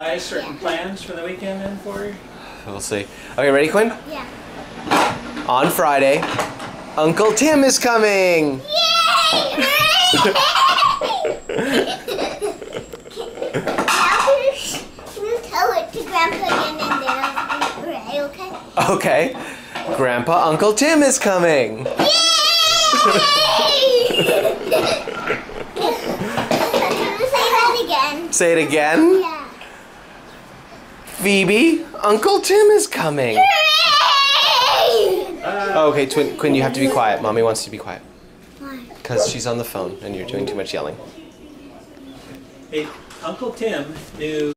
Certain plans for the weekend then for you? We'll see. Okay, ready, Quinn? Yeah. On Friday, Uncle Tim is coming! Yay! We'll tell it to Grandpa again and then I'll hooray, okay? Okay. Grandpa Uncle Tim is coming! Yay! Say that again. Say it again. Yeah. Phoebe, Uncle Tim is coming! Hooray! Okay, Quinn, you have to be quiet. Mommy wants you to be quiet. Why? Because she's on the phone and you're doing too much yelling. Hey, Uncle Tim knew